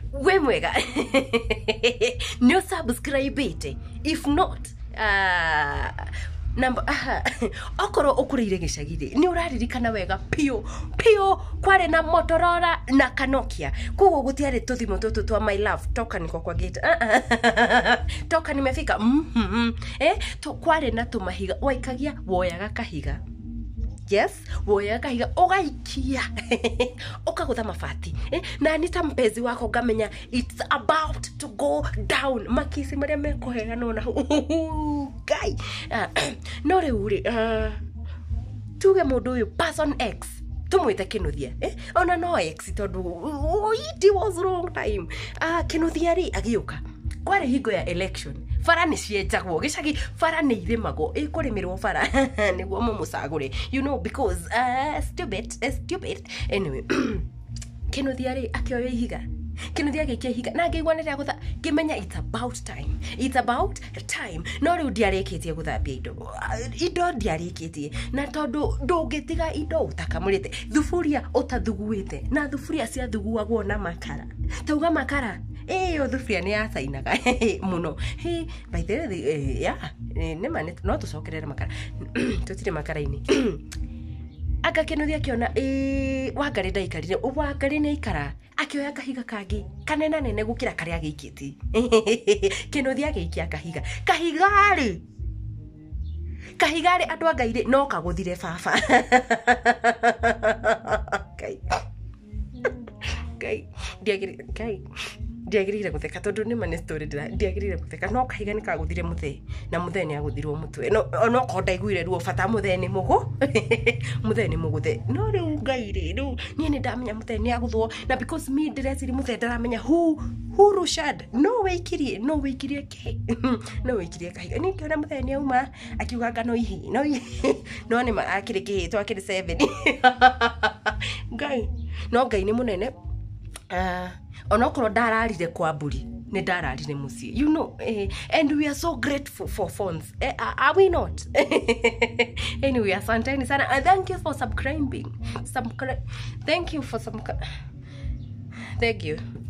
we mwega no subscribe ite if not number okoro okurire gicagire ni uraririkana wega pio kware na Motorola na Kanokia kugo gutiare tuthimo tutu twa my love toka niko kwa gate toka nimefika to kware na tumahiga waikagia woyaga kahiga. Yes, woyaga kahiga ogaikia okagutha mabati na nita mpezi wako ngamenya it's about to go down makisi maria mekohega nona guy no reuri tuge mundu uyu person X tumwite Kĩnuthia ona no X tondu it was wrong time Kĩnuthia ri agiuka kware hingo ya election fara ni cienjagwo gicagi fara ni irimago ikurimirwo fara niguo mumucagure you know because stupid anyway Kĩnuthia ri akioyo ihiga Kĩnuthia gĩkia ihiga na ngĩigua nĩ gũtha ngĩmenya it's about time no rĩu ndiarĩkĩtie gũthambia indo ndiarĩkĩtie na tondu ndũngĩtiga indo utakamũrĩte thuburia utathuguĩte na thuburia cia thuguagwo na makara tauga makara o thuburia ni yacainaga muno by the way yeah nĩma no tũcokerere makara tutire makara-inĩ aka Kĩnuthia kiona Wangari ndaikarire Wangari nĩ ikara akioya kahiga kangi kanena nene gukira karia gĩikĩti Kĩnuthia gĩikia kahigari andu angaire no kaguthire baba ndiagirire gutheka tondu nĩ mane story ndiagirire gutheka no kahiga nĩ kaguthire muthe na muthe nĩ aguthirwo mutwe no konda iguire ruo bata muthe nĩ muguthe no riu ngaire riu nie nĩ ndamenya muthe nĩ aguthwo na because me ndireciri muthe ndaramenya who Rushad no weikirie kahiga ni kiona muthe nĩ auma akiuga ngano ihi no nĩ akiri kihito akiri 7 ngai nĩ munene onokorwo ndararire kwa mburi ni ndararire mucie you know and we are so grateful for phones are we not anyway asanteni sana and thank you for subscribing thank you